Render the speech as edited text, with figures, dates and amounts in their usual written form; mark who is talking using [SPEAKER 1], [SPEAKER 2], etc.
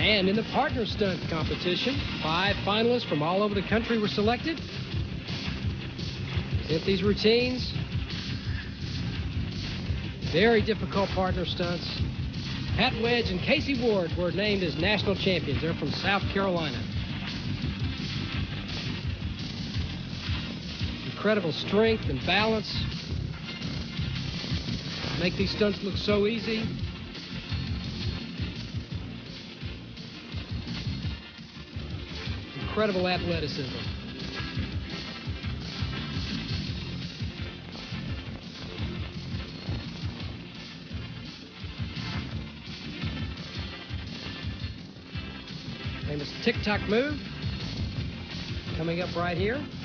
[SPEAKER 1] And in the partner stunt competition, 5 finalists from all over the country were selected. Present these routines. Very difficult partner stunts. Pat Wedge and Casey Ward were named as national champions. They're from South Carolina. Incredible strength and balance. Make these stunts look so easy. Incredible athleticism. Famous tick-tock move coming up right here.